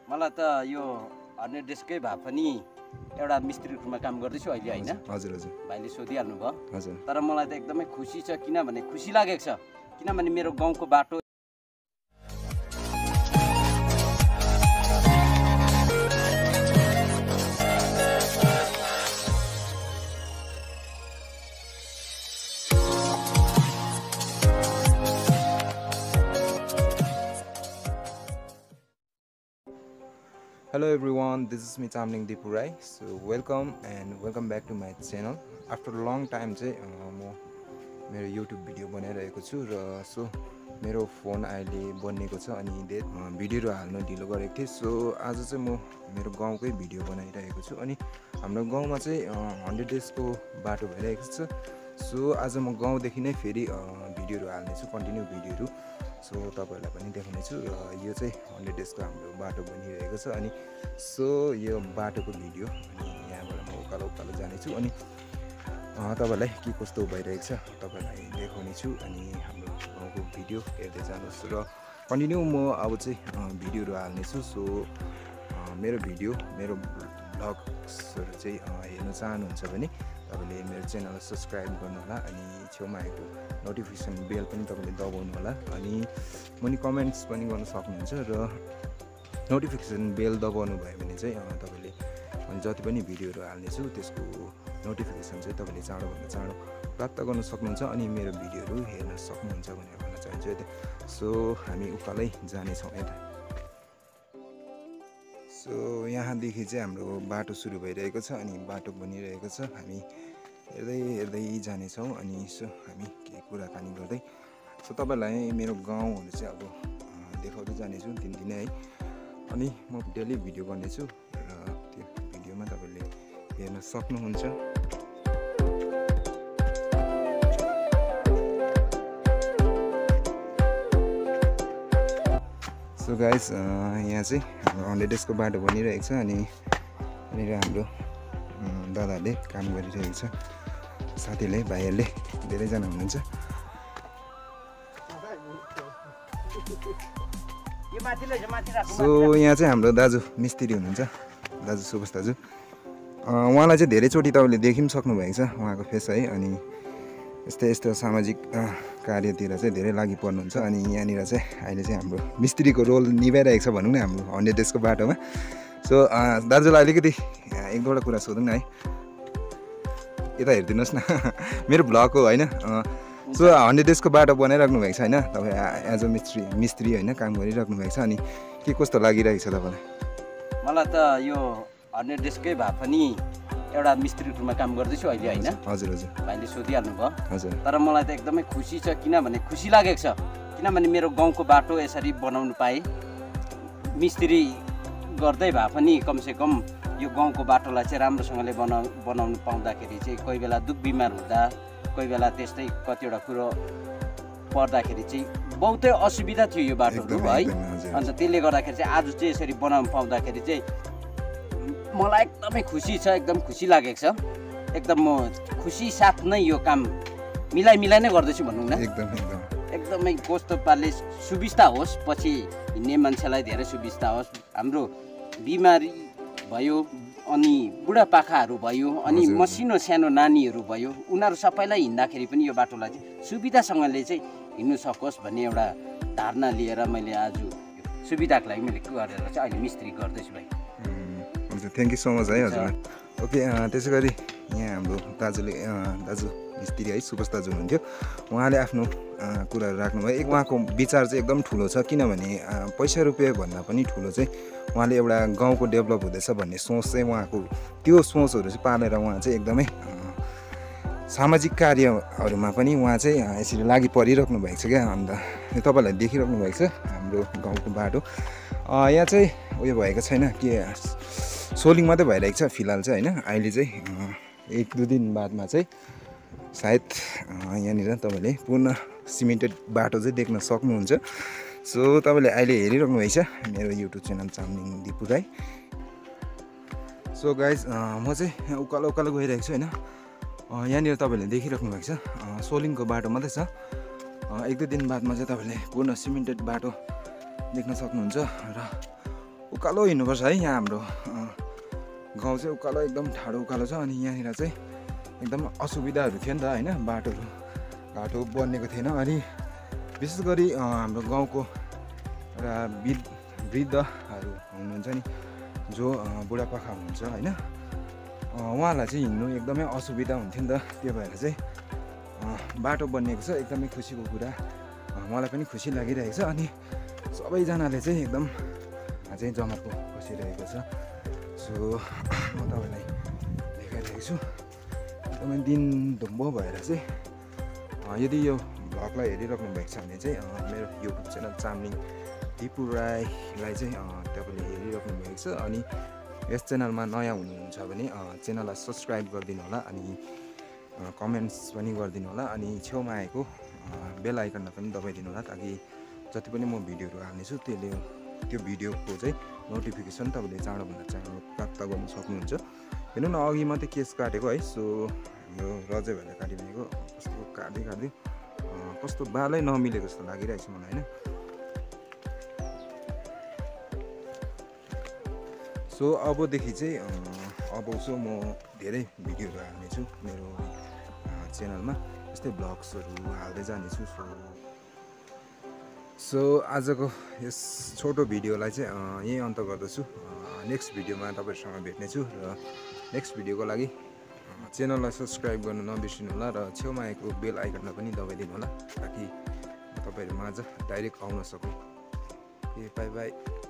मलाई त यो 100 डेजकै भए पनि एउटा मिस्त्री रूपमा काम गर्दैछु अहिले हैन। हजुर हजुर भाइले सोधिहाल्नु भयो। हजुर तर मलाई त एकदमै खुसी छ, किनभने खुसी लागेको छ, किनभने मेरो गाउँको बाटो Hello everyone, this is me Chamling Dipurai. So welcome back to my channel. After a long time चाहिँ म मेरो YouTube भिडियो बनाइरहेको छु र सो मेरो फोन अहिले बनिएको छ अनि भिडियोहरू हाल्न ढिलो गरेको थिएँ। सो आज चाहिँ म मेरो गाउँकै भिडियो बनाइरहेको छु अनि हाम्रो गाउँमा चाहिँ 100 डेजको बाटो भइरहेको छ। सो आज म गाउँदेखि नै फेरि भिडियोहरू हाल्नेछु, कन्टिन्यू भिडियोहरू। सो तपाईहरुलाई पनि देखाउनेछु र यो चाहिँ 100 डेजको हाम्रो बाटो बनिरहेको छ अनि सो यो बाटोको भिडियो अनि यहाँबाट म उकालो उकालो जानेछु अनि तपाईहरुलाई के कस्तो भइरहेको छ तपाईहरुलाई देखाउनेछु अनि हाम्रो गाउँको भिडियो हेर्दै जानुहोस् र कन्टिन्यू म अब चाहिँ भिडियोहरू हाल्नेछु। सो मेरो भिडियो मेरो भ्लग्सहरू चाहिँ हेर्न चाहनुहुन्छ भने तपाईले मेरो च्यानललाई सब्स्क्राइब गर्नु होला अनि छेउमा आएको नोटिफिकेसन बेल पनि तपाईले दबाउनु होला अनि मुनि कमेन्ट्स पनि गर्न सक्नुहुन्छ र नोटिफिकेसन बेल दबाउनु भयो भने चाहिँ तपाईले अनि जति पनि भिडियोहरू हाल्नेछु त्यसको नोटिफिकेसन चाहिँ तपाईले चाँडोभन्दा चाँडो प्राप्त गर्न सक्नुहुन्छ अनि मेरो भिडियोहरू हेर्न सक्नुहुन्छ भनेर भन्न चाहन्छु। सो हामी उकालै जानेछौँ यता। सो यहाँदेखि चाहिँ हाम्रो बाटो सुरु भइरहेको छ अनि बाटो बनिरहेको छ। हामी हेर्दै जानेछौँ अनि सो हामी केही कुराकानी गर्दै सो तपाईलाई मेरो गाउँहरू चाहिँ अब देखाउँदै जानेछु दिनदिनै है अनि म डेली भिडियो गर्नेछु र त्यो भिडियोमा तपाईले हेर्न सक्नुहुन्छ। सो गाइस यहाँ चाहिँ हाम्रो 100 डेजको बाटो बनिरहेको छ अनि यहाँनिर हाम्रो दादाहरूले काम गरिरहेको छ, साथीहरूले भाइहरूले धेरैजना हुनुहुन्छ। सो यहाँ चाहिँ हाम्रो दाजु मिस्त्री हुनुहुन्छ, दाजु सुभाष दाजु। उहाँलाई चाहिँ धेरैचोटि तपाईँले देखि पनि सक्नुभएको छ उहाँको फेस है अनि यस्तो सामाजिक कार्यतिर चाहिँ धेरै लागि पर्नुहुन्छ अनि यहाँनिर चाहिँ अहिले चाहिँ हाम्रो मिस्त्रीको रोल निभाइरहेको छ भनौँ न हाम्रो 100 डेजको बाटोमा। सो दाजुलाई अलिकति एक दुईवटा कुरा सोधौँ न है, यता हेरिदिनुहोस् न मेरो भ्लग हो होइन। सो 100 डेजको बाटो बनाइराख्नु भएको छ होइन तपाईँ एज अ मिस्त्री होइन काम गरिराख्नु भएको छ अनि के कस्तो लागिरहेको छ तपाईँलाई? मलाई त यो 100 डेजकै भए पनि एउटा मिस्त्री रूपमा काम गर्दैछु अहिले हैन। हजुर हजुर भाइले सोधिहाल्नु भयो। हजुर तर मलाई त एकदमै खुसी छ, किनभने खुसी लागेको छ, किनभने मेरो गाउँको बाटो यसरी बनाउनु पाएँ। मिस्त्री गर्दै भए पनि कमसेकम यो गाउँको बाटोलाई चाहिँ राम्रोसँगले बनाउनु पाउँदाखेरि चाहिँ कोही बेला दुख बिमार हुँदा कोही बेला त्यस्तै कतिवटा कुरो पर्दाखेरि चाहिँ बहुतै असुविधा थियो यो बाटोहरू है। अन्त त्यसले गर्दाखेरि चाहिँ आज चाहिँ यसरी बनाउनु पाउँदाखेरि चाहिँ मलाई एकदमै खुसी छ, एकदम खुसी लागेको छ। एकदम म खुसी साथ नै यो काम मिलाइ नै गर्दैछु भनौँ न। एकदमै कस्तो पाराले सुविस्ता होस्, पछि हिँड्ने मान्छेलाई धेरै सुविस्ता होस्। हाम्रो बिमारी भयो अनि बुढापाकाहरू भयो अनि मसिनो सानो नानीहरू भयो, उनीहरू सबैलाई हिँड्दाखेरि पनि यो बाटोलाई चाहिँ सुविधासँगले चाहिँ हिँड्नु सकोस् भन्ने एउटा धारणा लिएर मैले आज सुविधाको लागि मैले गरेर चाहिँ अहिले मिस्त्री गर्दैछु भाइ। हुन्छ, थ्याङ्क यू सो मच है हजुर। ओके त्यसै गरी यहाँ हाम्रो दाजु मिस्त्री है सुभाष दाजु हुनुहुन्थ्यो, उहाँले आफ्नो कुराहरू राख्नुभयो। उहाँको विचार चाहिँ एकदम ठुलो छ, किनभने पैसा रुपियाँ भन्दा पनि ठुलो चाहिँ उहाँले एउटा गाउँको डेभलप हुँदैछ भन्ने सोच चाहिँ उहाँको त्यो सोचहरू चाहिँ पालेर उहाँ चाहिँ एकदमै सामाजिक कार्यहरूमा पनि उहाँ चाहिँ यसरी लागि परिराख्नु भएको छ क्या। अन्त तपाईँलाई देखिराख्नु भएको छ हाम्रो गाउँको बाटो यहाँ चाहिँ उयो भएको छैन के सोलिङ मात्रै भइरहेको छ फिलहाल चाहिँ होइन। अहिले चाहिँ 1-2 दिन बादमा चाहिँ सायद यहाँनिर तपाईँले पूर्ण सिमेन्टेड बाटो चाहिँ देख्न सक्नुहुन्छ। सो तपाईँले अहिले हेरिराख्नु भएको छ मेरो YouTube channel Chamling Dipu Rai. So guys म चाहिँ उकालो गइरहेको छु होइन। यहाँनिर तपाईँले देखिराख्नु भएको छ सोलिङको बाटो मात्रै छ। 1-2 दिन बादमा चाहिँ तपाईँले पूर्ण सिमेन्टेड बाटो देख्न सक्नुहुन्छ र उकालो हिँड्नुपर्छ है। यहाँ हाम्रो गाउँ चाहिँ उकालो एकदम ठाडो उकालो छ अनि यहाँनिर चाहिँ एकदम असुविधाहरू थियो नि त होइन, बाटो बनिएको थिएन। अनि विशेष गरी हाम्रो गाउँको एउटा वृद्धहरू हुनुहुन्छ नि, जो बुढापाका हुनुहुन्छ होइन, उहाँहरूलाई चाहिँ हिँड्नु एकदमै असुविधा हुन्थ्यो नि त। त्यो भएर चाहिँ बाटो बनिएको छ, एकदमै खुसीको कुरा, मलाई पनि खुसी लागिरहेको छ। अनि सबैजनाले चाहिँ एकदम चाहिँ जमाको बसिरहेको छ। सो म तपाईँलाई देखाइरहेको छु। एकदमै दिन धुम्बो भएर चाहिँ यदि यो भ्लगलाई हेरिराख्नु भएको छ भने चाहिँ मेरो युट्युब च्यानल चामलिङ दिपु राईलाई चाहिँ तपाईँले हेरिराख्नु भएको छ। अनि यस च्यानलमा नयाँ हुनुहुन्छ भने च्यानललाई सब्सक्राइब गरिदिनु होला, अनि कमेन्ट्स पनि गरिदिनु होला, अनि छेउमा आएको बेल आइकनलाई पनि दबाइदिनु होला, ताकि जति पनि म भिडियोहरू हाल्नेछु त्यो भिडियोको चाहिँ नोटिफिकेसन तपाईँले चाँडोभन्दा चाँडो प्राप्त गर्नु सक्नुहुन्छ। हेर्नु न, अघि मात्रै केस काटेको है। सो यो रजै भएर काटिदिएको, कस्तो काट्दै कस्तो बालै नमिलेको जस्तो लागिरहेको छ मलाई होइन। सो अबदेखि चाहिँ अब म धेरै भिडियोहरू हाल्नेछु मेरो च्यानलमा, यस्तै भ्लग्सहरू हाल्दै जानेछु। सो आजको यस छोटो भिडियोलाई चाहिँ यहीँ अन्त गर्दछु। नेक्स्ट भिडियोमा तपाईँहरूसँग भेट्नेछु, र नेक्स्ट भिडियोको लागि च्यानललाई सब्सक्राइब गर्नु नबिर्सिनु होला, र छेउमा आएको बेल आइकनलाई पनि दबाइदिनु होला, ताकि तपाईँहरूमा आज डाइरेक्ट आउन सकौँ। Bye by.